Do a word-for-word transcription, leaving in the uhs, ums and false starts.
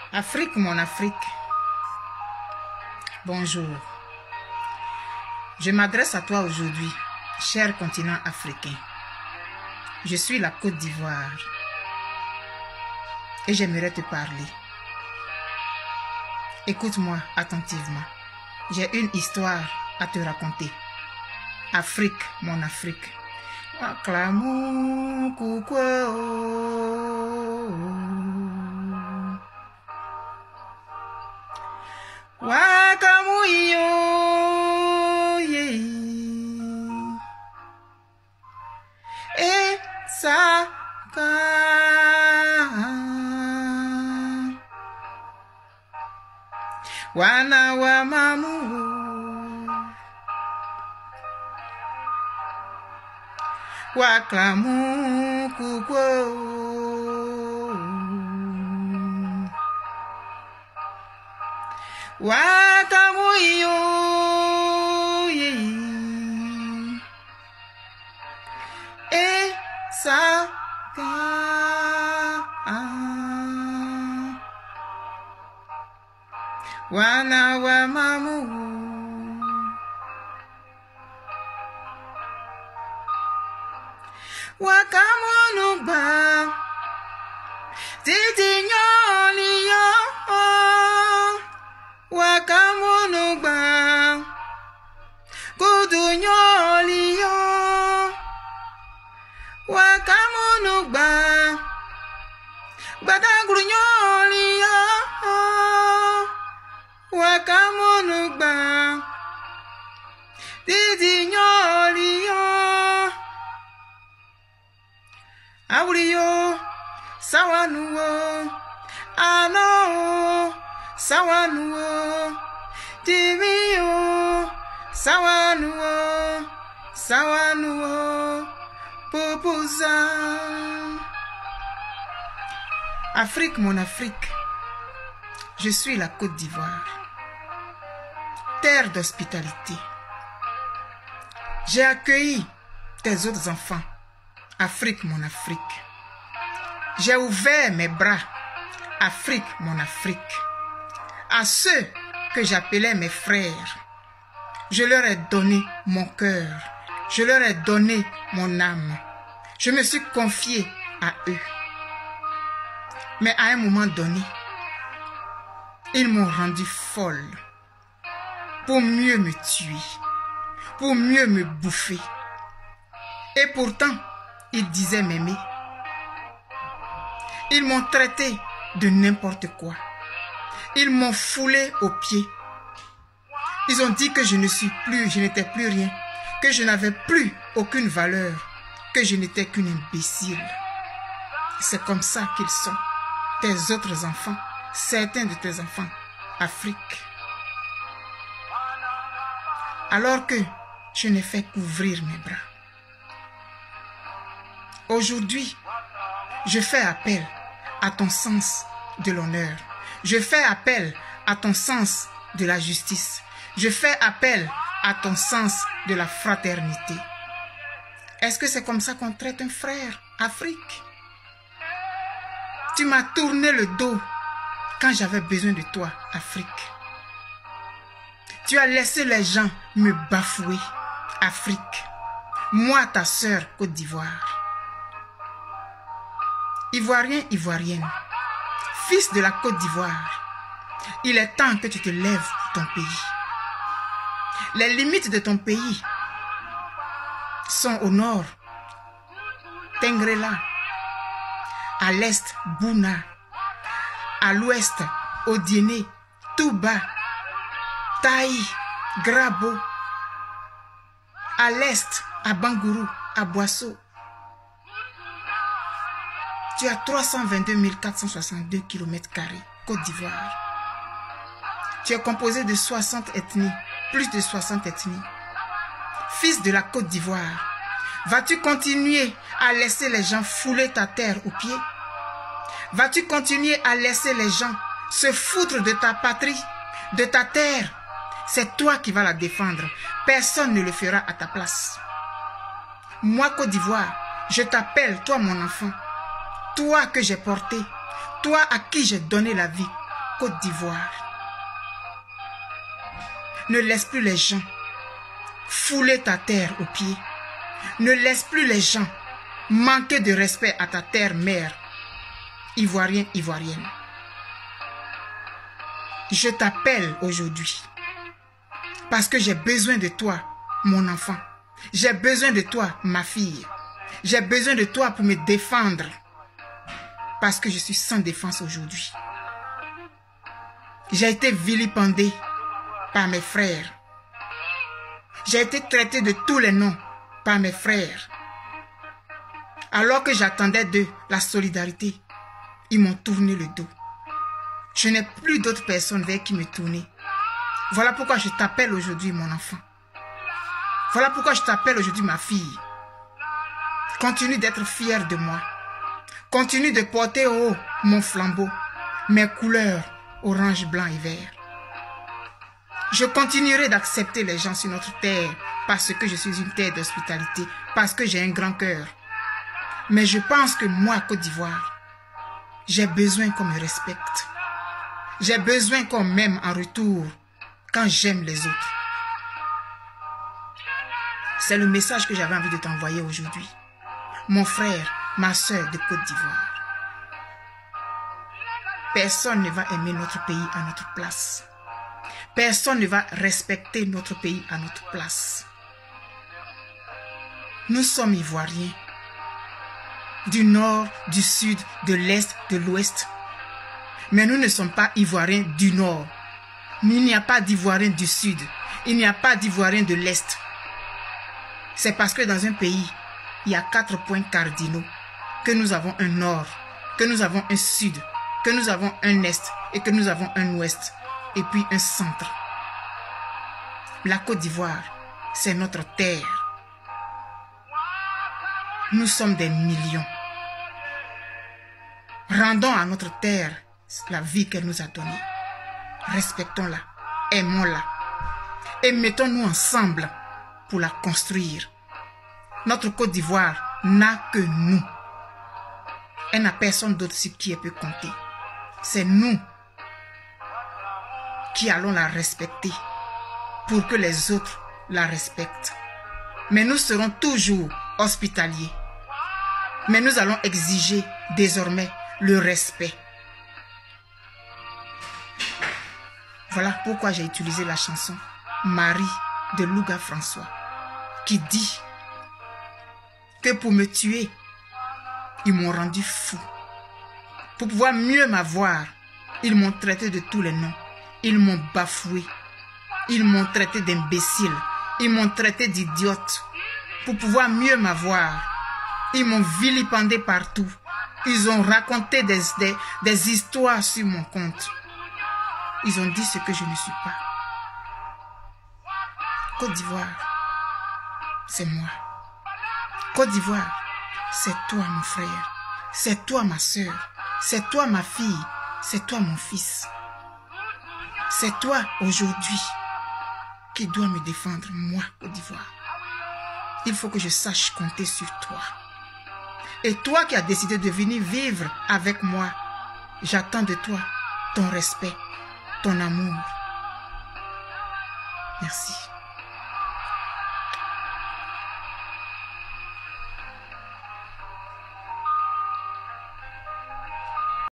Afrique, mon Afrique. Bonjour. Je m'adresse à toi aujourd'hui, cher continent africain. Je suis la Côte d'Ivoire et j'aimerais te parler. Écoute-moi attentivement. J'ai une histoire à te raconter. Afrique, mon Afrique. Acclamons, coucou. Wakamuyo, yeah. Et ça, wana wa mamu, waklamu kukwo. Wakamuyo, yeah. Et ça, wana wa mamu, wakamunu ba, titi nyoli yo. Wakamunu ba, kudu nyoli yo. Wakamunu ba, badaguru nyoli yo. Wakamunu ba, didi nyoli yo. Awuri yo, sawanu wo, ano. Sawanuo, Timio, Sawanuo, Sawanuo, Popoza. Afrique, mon Afrique, je suis la Côte d'Ivoire, terre d'hospitalité. J'ai accueilli tes autres enfants, Afrique, mon Afrique. J'ai ouvert mes bras, Afrique, mon Afrique. À ceux que j'appelais mes frères, je leur ai donné mon cœur, je leur ai donné mon âme. Je me suis confié à eux. Mais à un moment donné, ils m'ont rendu folle pour mieux me tuer, pour mieux me bouffer. Et pourtant, ils disaient m'aimer. Ils m'ont traité de n'importe quoi. Ils m'ont foulé aux pieds. Ils ont dit que je ne suis plus, je n'étais plus rien, que je n'avais plus aucune valeur, que je n'étais qu'une imbécile. C'est comme ça qu'ils sont, tes autres enfants, certains de tes enfants, Afrique. Alors que je n'ai fait qu'ouvrir mes bras. Aujourd'hui, je fais appel à ton sens de l'honneur. Je fais appel à ton sens de la justice. Je fais appel à ton sens de la fraternité. Est-ce que c'est comme ça qu'on traite un frère, Afrique? Tu m'as tourné le dos quand j'avais besoin de toi, Afrique. Tu as laissé les gens me bafouer, Afrique. Moi, ta sœur, Côte d'Ivoire. Ivoirien, Ivoirienne. Fils de la Côte d'Ivoire, il est temps que tu te lèves pour ton pays. Les limites de ton pays sont au nord, Tengrela, à l'est, Bouna, à l'ouest, Odiéné, Touba, Taï, Grabo, à l'est, à Bangourou, à Boisseau. Tu as trois cent vingt-deux mille quatre cent soixante-deux kilomètres carrés, Côte d'Ivoire. Tu es composé de soixante ethnies, plus de soixante ethnies. Fils de la Côte d'Ivoire, vas-tu continuer à laisser les gens fouler ta terre aux pieds? Vas-tu continuer à laisser les gens se foutre de ta patrie, de ta terre? C'est toi qui vas la défendre. Personne ne le fera à ta place. Moi, Côte d'Ivoire, je t'appelle, toi mon enfant. Toi que j'ai porté, toi à qui j'ai donné la vie, Côte d'Ivoire. Ne laisse plus les gens fouler ta terre aux pieds. Ne laisse plus les gens manquer de respect à ta terre mère, ivoirien, ivoirienne. Je t'appelle aujourd'hui parce que j'ai besoin de toi, mon enfant. J'ai besoin de toi, ma fille. J'ai besoin de toi pour me défendre parce que je suis sans défense aujourd'hui. J'ai été vilipendé par mes frères. J'ai été traité de tous les noms par mes frères. Alors que j'attendais d'eux la solidarité, ils m'ont tourné le dos. Je n'ai plus d'autres personnes vers qui me tourner. Voilà pourquoi je t'appelle aujourd'hui, mon enfant. Voilà pourquoi je t'appelle aujourd'hui, ma fille. Continue d'être fière de moi. Continue de porter haut mon flambeau, mes couleurs orange, blanc et vert. Je continuerai d'accepter les gens sur notre terre parce que je suis une terre d'hospitalité, parce que j'ai un grand cœur. Mais je pense que moi, Côte d'Ivoire, j'ai besoin qu'on me respecte. J'ai besoin qu'on m'aime en retour quand j'aime les autres. C'est le message que j'avais envie de t'envoyer aujourd'hui. Mon frère, ma soeur de Côte d'Ivoire. Personne ne va aimer notre pays à notre place. Personne ne va respecter notre pays à notre place. Nous sommes Ivoiriens. Du nord, du sud, de l'est, de l'ouest. Mais nous ne sommes pas Ivoiriens du nord. Il n'y a pas d'Ivoiriens du sud. Il n'y a pas d'Ivoiriens de l'est. C'est parce que dans un pays, il y a quatre points cardinaux. Que nous avons un nord, que nous avons un sud, que nous avons un est et que nous avons un ouest. Et puis un centre. La Côte d'Ivoire, c'est notre terre. Nous sommes des millions. Rendons à notre terre la vie qu'elle nous a donnée. Respectons-la, aimons-la et mettons-nous ensemble pour la construire. Notre Côte d'Ivoire n'a que nous. Elle n'a personne d'autre sur qui elle peut compter. C'est nous qui allons la respecter pour que les autres la respectent. Mais nous serons toujours hospitaliers. Mais nous allons exiger désormais le respect. Voilà pourquoi j'ai utilisé la chanson Marie de Louga François qui dit que pour me tuer, ils m'ont rendu fou. Pour pouvoir mieux m'avoir, ils m'ont traité de tous les noms. Ils m'ont bafoué. Ils m'ont traité d'imbécile. Ils m'ont traité d'idiote. Pour pouvoir mieux m'avoir, ils m'ont vilipendé partout. Ils ont raconté des, des, des histoires sur mon compte. Ils ont dit ce que je ne suis pas. Côte d'Ivoire, c'est moi. Côte d'Ivoire, c'est toi mon frère. C'est toi ma soeur. C'est toi ma fille. C'est toi mon fils. C'est toi aujourd'hui qui dois me défendre, moi, Côte d'Ivoire. Il faut que je sache compter sur toi. Et toi qui as décidé de venir vivre avec moi, j'attends de toi ton respect, ton amour. Merci.